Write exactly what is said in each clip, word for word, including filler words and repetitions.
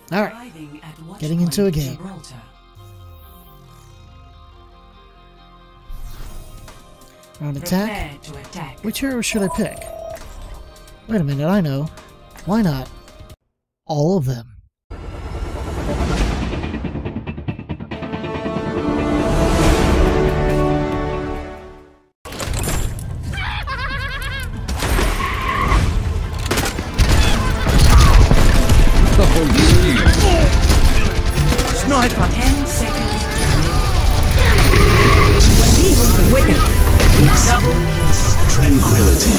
Alright, getting into a game. Round attack. Which hero should I pick? Wait a minute, I know. Why not? All of them. Sniper! Ten seconds. Wicked. Double Tranquility.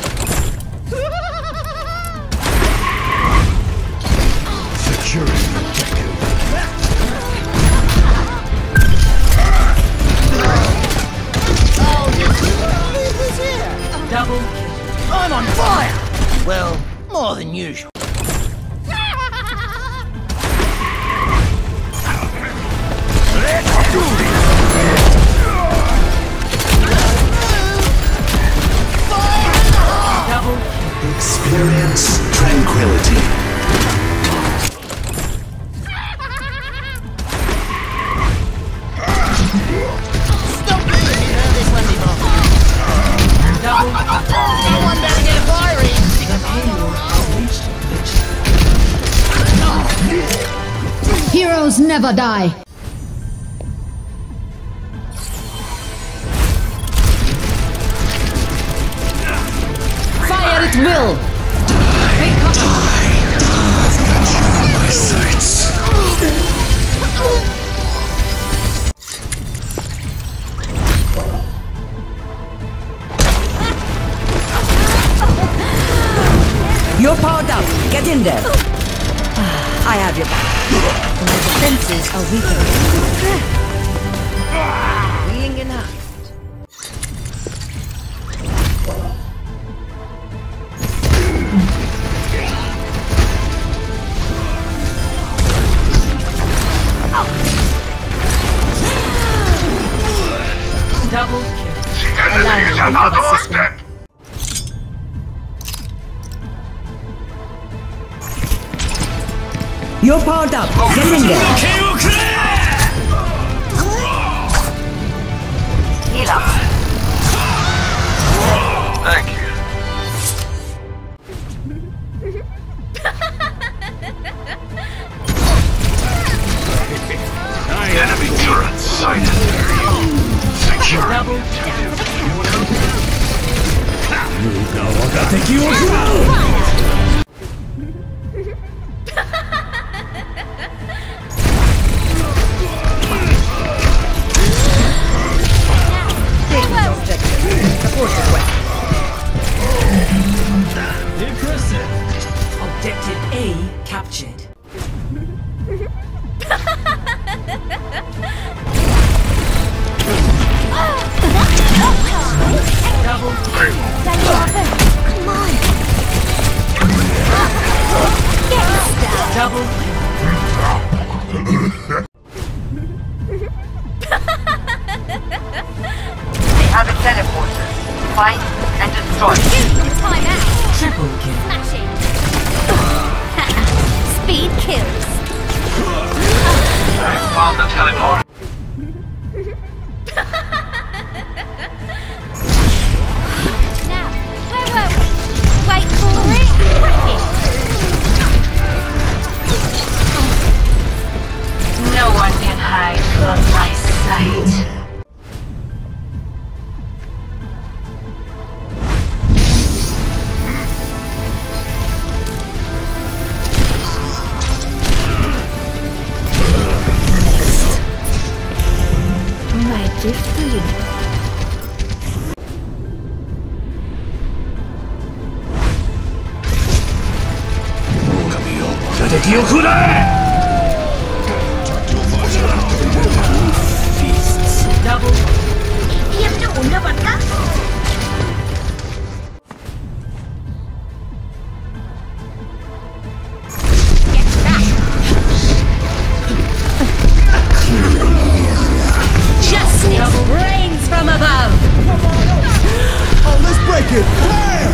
Securing objective. Double. I'm on fire! Well, more than usual. Experience tranquility. Stop me! You heard this one before. Someone better get firing! Heroes never die. Fire at will. My sights. You're powered up. Get in there. I have your back. My defenses are weaker. Wheeling enough. Double kill. Allow me to cover system. You're powered up. Get in there. Heal up. Thank you. Enemy turret sighted. Secure. Double Objective A captured. Double. Come on. Double. They have a teleporter. Find and destroy. Time out. Triple kill. Smashing. Speed kills. I found the teleporter. Now, where were we? Wait for it. Crack it. No one can hide from my sight. Magically. Double. Justice reigns from above. Oh, let's break it! Bam!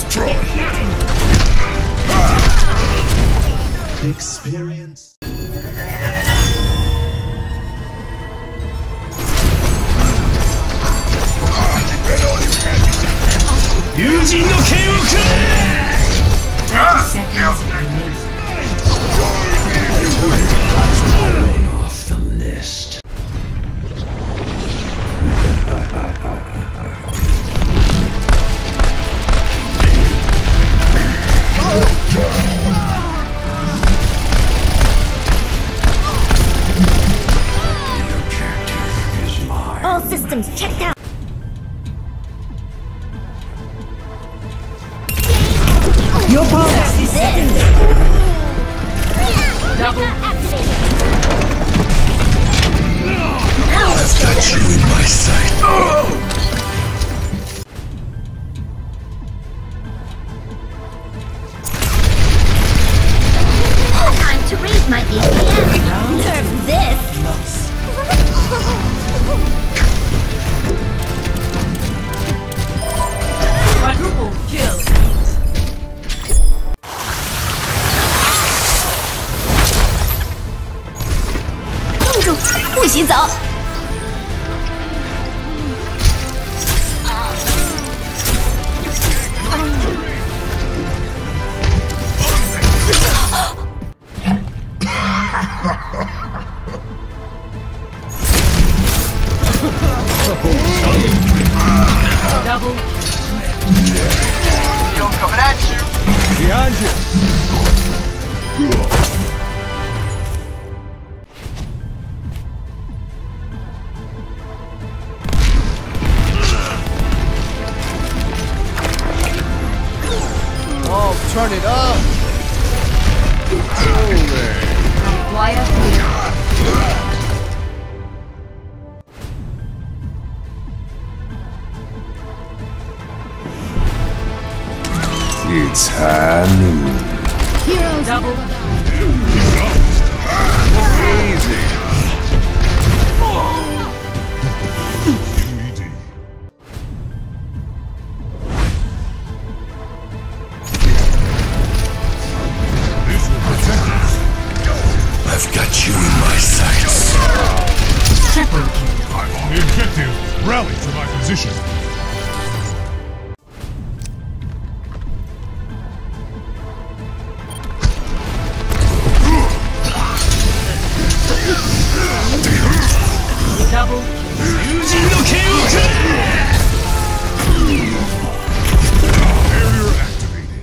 destroy. Experience. Off the list. All systems checked out. Your power is setting. Double activated. I've got you in my sight. Time to raise my A P M. Nerf this. Quadruple kill. 公主，不许走！ Double. Shield coming at you. Behind you. Oh, turn it up. Wire here. It's high noon. Double. I've got you in my sights. Triple kill. I'm on the objective. Rally to my position. Double. Barrier activated.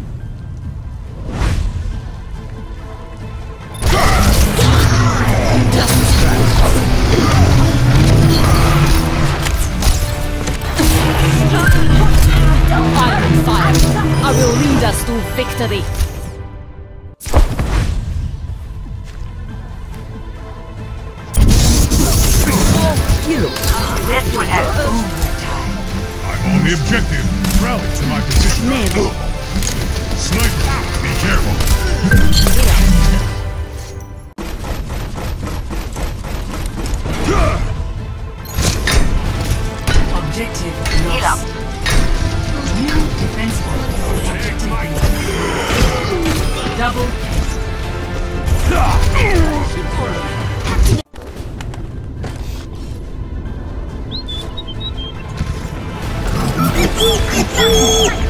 Iron fire. I will lead us to victory. This would have I'm on the objective. Rally to my position. Sniper, be careful. Objective heal up. lost. New defense point. Objective B. Double. Double